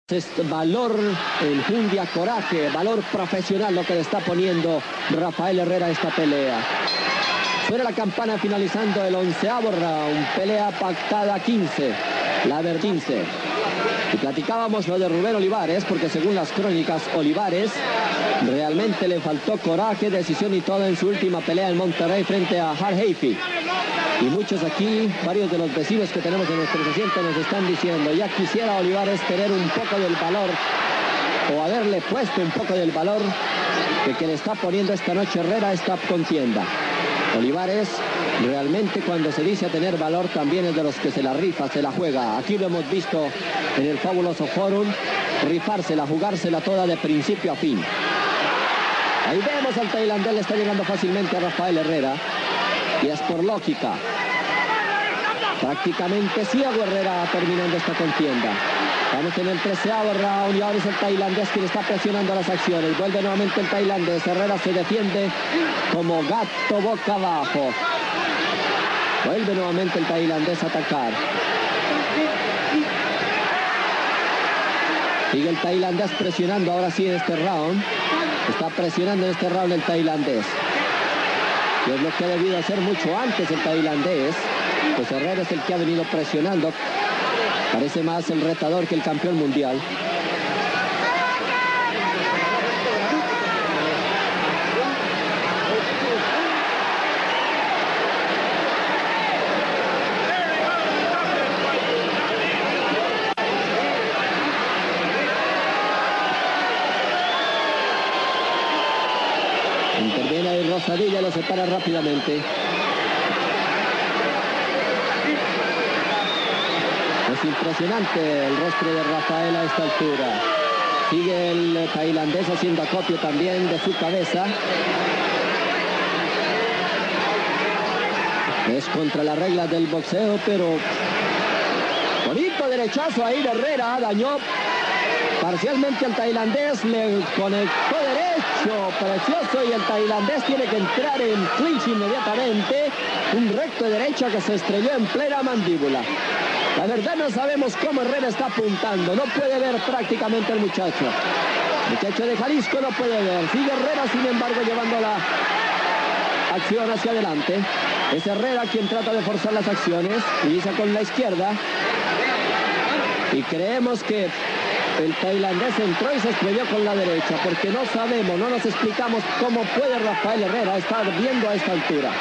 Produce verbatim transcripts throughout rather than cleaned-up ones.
Es valor, enjundia, coraje, valor profesional lo que le está poniendo Rafael Herrera a esta pelea. Suena la campana finalizando el onceavo round, pelea pactada quince, la de quince. Y platicábamos lo de Rubén Olivares, porque según las crónicas, Olivares realmente le faltó coraje, decisión y todo en su última pelea en Monterrey frente a Hart Heify. Y muchos aquí, varios de los vecinos que tenemos en nuestro asiento nos están diciendo, ya quisiera Olivares tener un poco del valor, o haberle puesto un poco del valor de que le está poniendo esta noche Herrera a esta contienda. Olivares realmente, cuando se dice a tener valor, también es de los que se la rifa, se la juega. Aquí lo hemos visto en el fabuloso Forum, rifársela, jugársela toda de principio a fin. Ahí vemos al tailandés, le está llegando fácilmente a Rafael Herrera. Y es por lógica. Prácticamente ciego Herrera terminando esta contienda. Vamos en el treceavo round y ahora es el tailandés quien está presionando las acciones. Vuelve nuevamente el tailandés. Herrera se defiende como gato boca abajo. Vuelve nuevamente el tailandés a atacar. Sigue el tailandés presionando ahora sí en este round. Está presionando en este round el tailandés. Y es lo que ha debido hacer mucho antes el tailandés. Pues Herrera es el que ha venido presionando. Parece más el retador que el campeón mundial. Interviene ahí Rosadilla, lo separa rápidamente. Es impresionante el rostro de Rafael a esta altura. Sigue el tailandés haciendo acopio también de su cabeza. Es contra las reglas del boxeo, pero bonito derechazo ahí de Herrera, dañó parcialmente al tailandés, le conectó derecho, precioso, y el tailandés tiene que entrar en clinch inmediatamente. Un recto de derecha que se estrelló en plena mandíbula. La verdad no sabemos cómo Herrera está apuntando, no puede ver prácticamente el muchacho. El muchacho de Jalisco no puede ver. Sigue Herrera, sin embargo, llevando la acción hacia adelante. Es Herrera quien trata de forzar las acciones, inicia con la izquierda. Y creemos que el tailandés entró y se estrelló con la derecha, porque no sabemos, no nos explicamos cómo puede Rafael Herrera estar viendo a esta altura.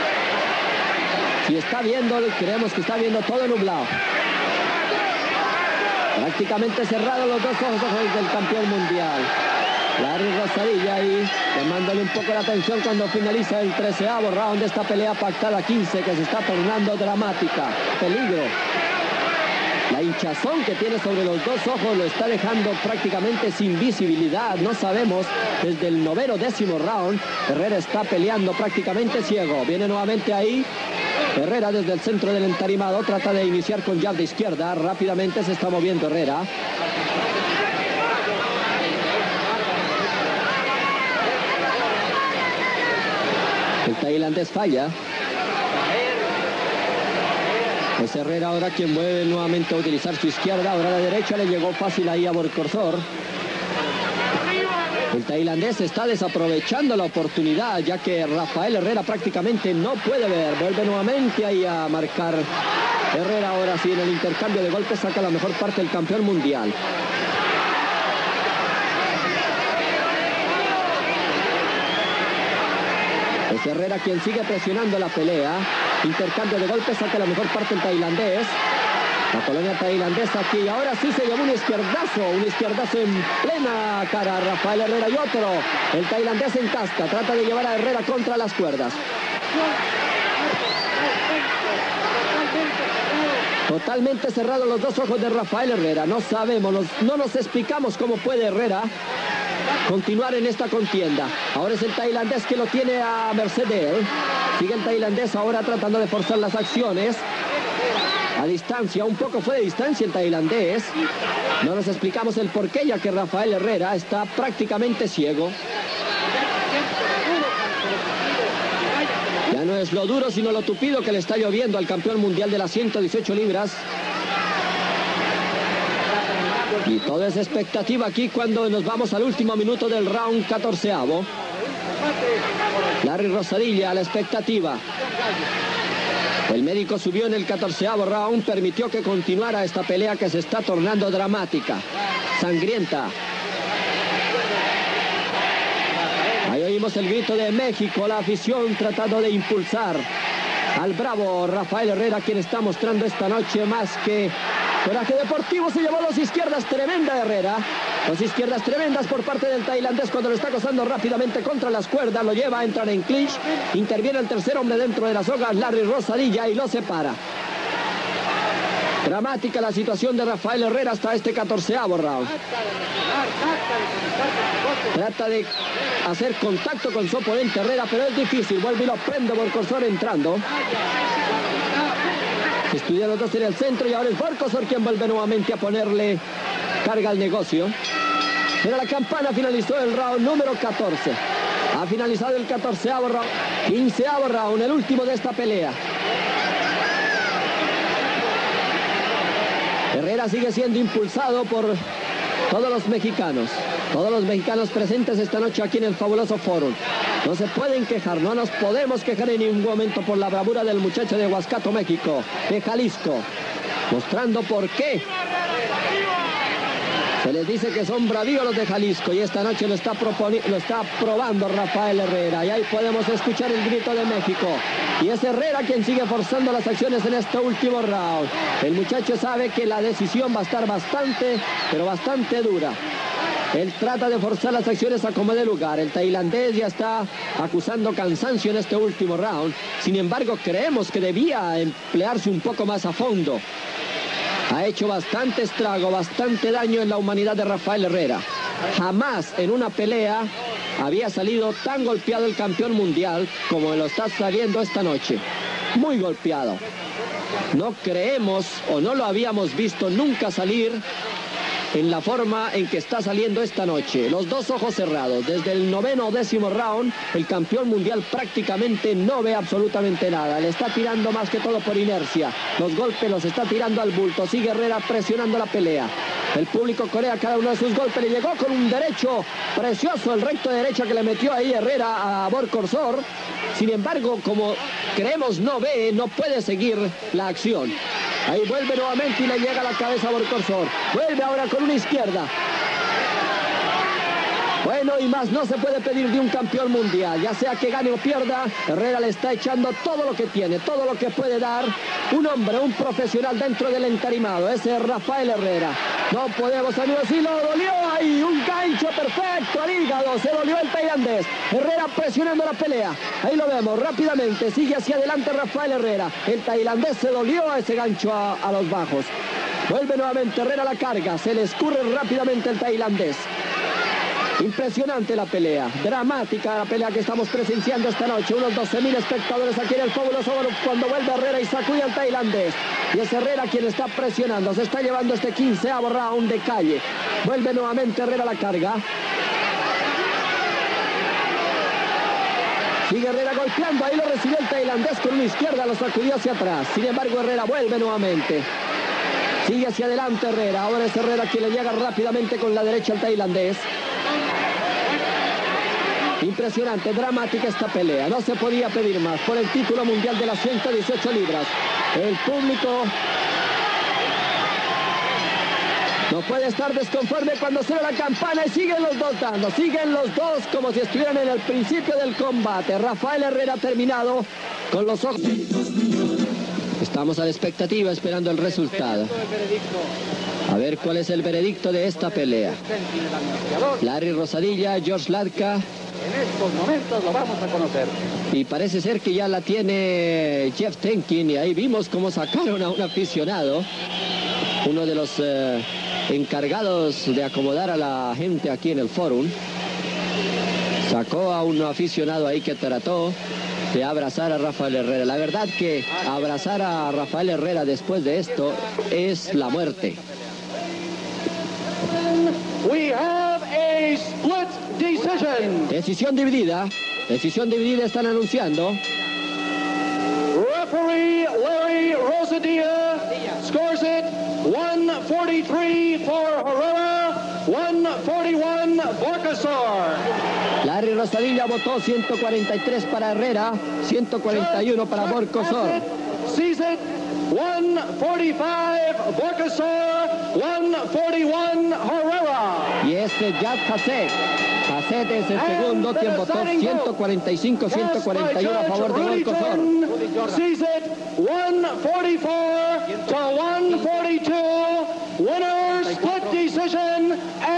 Si está viendo, creemos que está viendo todo nublado. Prácticamente cerrados los dos ojos del campeón mundial. Larry Rosadilla ahí, llamándole un poco la atención cuando finaliza el treceavo round de esta pelea pactada quince, que se está tornando dramática. Peligro. La hinchazón que tiene sobre los dos ojos lo está dejando prácticamente sin visibilidad. No sabemos, desde el noveno décimo round, Herrera está peleando prácticamente ciego. Viene nuevamente ahí Herrera desde el centro del entarimado, trata de iniciar con jab de izquierda. Rápidamente se está moviendo Herrera. El tailandés falla. Es Herrera ahora quien vuelve nuevamente a utilizar su izquierda. Ahora la derecha le llegó fácil ahí a Borcorzor. El tailandés está desaprovechando la oportunidad, ya que Rafael Herrera prácticamente no puede ver. Vuelve nuevamente ahí a marcar Herrera. Ahora sí, en el intercambio de golpes saca la mejor parte del campeón mundial. Es Herrera quien sigue presionando la pelea. Intercambio de golpes, saca la mejor parte el tailandés. La colonia tailandesa aquí, ahora sí se llevó un izquierdazo, un izquierdazo en plena cara a Rafael Herrera y otro. El tailandés encasca, trata de llevar a Herrera contra las cuerdas. Totalmente cerrados los dos ojos de Rafael Herrera. No sabemos, nos, no nos explicamos cómo puede Herrera continuar en esta contienda. Ahora es el tailandés que lo tiene a merced de él. Sigue el tailandés ahora tratando de forzar las acciones. A distancia, un poco fue de distancia el tailandés. No nos explicamos el porqué, ya que Rafael Herrera está prácticamente ciego. Ya no es lo duro, sino lo tupido que le está lloviendo al campeón mundial de las ciento dieciocho libras. Y toda esa expectativa aquí cuando nos vamos al último minuto del round catorceavo. Larry Rosadilla a la expectativa. El médico subió en el catorceavo round, permitió que continuara esta pelea que se está tornando dramática, sangrienta. Ahí oímos el grito de México, la afición tratando de impulsar al bravo Rafael Herrera, quien está mostrando esta noche más que coraje deportivo. Se llevó dos izquierdas, tremenda Herrera. Dos izquierdas tremendas por parte del tailandés cuando lo está acosando rápidamente contra las cuerdas. Lo lleva a entrar en clinch. Interviene el tercer hombre dentro de las sogas, Larry Rosadilla, y lo separa. Dramática la situación de Rafael Herrera hasta este catorceavo round. Trata de hacer contacto con su oponente Herrera, pero es difícil. Vuelve y lo prende Borcosor entrando. Estudia los dos en el centro y ahora es Borcosor quien vuelve nuevamente a ponerle carga al negocio. Pero la campana finalizó el round número catorce. Ha finalizado el catorceavo round, quinceavo round, el último de esta pelea. Herrera sigue siendo impulsado por todos los mexicanos. Todos los mexicanos presentes esta noche aquí en el fabuloso Forum. No se pueden quejar, no nos podemos quejar en ningún momento por la bravura del muchacho de Huascato, México, de Jalisco. Mostrando por qué se les dice que son bravíos los de Jalisco, y esta noche lo está, lo está probando Rafael Herrera. Y ahí podemos escuchar el grito de México. Y es Herrera quien sigue forzando las acciones en este último round. El muchacho sabe que la decisión va a estar bastante, pero bastante dura. Él trata de forzar las acciones a como de lugar. El tailandés ya está acusando cansancio en este último round. Sin embargo, creemos que debía emplearse un poco más a fondo. Ha hecho bastante estrago, bastante daño en la humanidad de Rafael Herrera. Jamás en una pelea había salido tan golpeado el campeón mundial como lo está saliendo esta noche. Muy golpeado. No creemos o no lo habíamos visto nunca salir en la forma en que está saliendo esta noche. Los dos ojos cerrados. Desde el noveno o décimo round, el campeón mundial prácticamente no ve absolutamente nada. Le está tirando más que todo por inercia. Los golpes los está tirando al bulto. Sigue Herrera presionando la pelea. El público corea cada uno de sus golpes. Le llegó con un derecho precioso, el recto de derecha que le metió ahí Herrera a Borcosor. Sin embargo, como creemos no ve, no puede seguir la acción. Ahí vuelve nuevamente y le llega a la cabeza a Borcosor. Vuelve ahora con una izquierda. Bueno, y más no se puede pedir de un campeón mundial. Ya sea que gane o pierda, Herrera le está echando todo lo que tiene, todo lo que puede dar un hombre, un profesional dentro del entarimado. Ese es Rafael Herrera. No podemos, amigos, y lo dolió ahí. Un gancho perfecto al hígado. Se dolió el tailandés. Herrera presionando la pelea. Ahí lo vemos rápidamente. Sigue hacia adelante Rafael Herrera. El tailandés se dolió a ese gancho a, a los bajos. Vuelve nuevamente Herrera a la carga. Se le escurre rápidamente el tailandés. Impresionante la pelea, dramática la pelea que estamos presenciando esta noche. Unos doce mil espectadores aquí en el fabuloso cuando vuelve Herrera y sacude al tailandés. Y es Herrera quien está presionando, se está llevando este quinceavo round de calle. Vuelve nuevamente Herrera a la carga. Sigue Herrera golpeando, ahí lo recibió el tailandés con una izquierda, lo sacudió hacia atrás. Sin embargo, Herrera vuelve nuevamente. Sigue hacia adelante Herrera, ahora es Herrera quien le llega rápidamente con la derecha al tailandés. Impresionante, dramática esta pelea. No se podía pedir más por el título mundial de las ciento dieciocho libras. El público no puede estar desconforme cuando suena la campana y siguen los dos dando. Siguen los dos como si estuvieran en el principio del combate. Rafael Herrera ha terminado con los ojos. Estamos a la expectativa esperando el resultado. A ver cuál es el veredicto de esta pelea. Larry Rosadilla, George Latka. En estos momentos lo vamos a conocer. Y parece ser que ya la tiene Jeff Tenkin. Y ahí vimos cómo sacaron a un aficionado. Uno de los eh, encargados de acomodar a la gente aquí en el Forum. Sacó a un aficionado ahí que trató de abrazar a Rafael Herrera. La verdad que abrazar a Rafael Herrera después de esto es la muerte. We have a split decision. Decisión dividida. Decisión dividida están anunciando. Referee Larry Rosadilla scores it one for forty-three for Herrera, one forty-one Borcasor. Larry Rosadilla votó ciento cuarenta y tres para Herrera, ciento cuarenta y uno para Borcasor. Sees it, one forty-five Borcasor, one forty-one Herrera. Y este Jad Hassett. Hassett es el segundo, quien votó ciento cuarenta y cinco, ciento cuarenta y uno a favor de Borcasor. Sees it, one forty-four to one forty-two. Winner, split decision.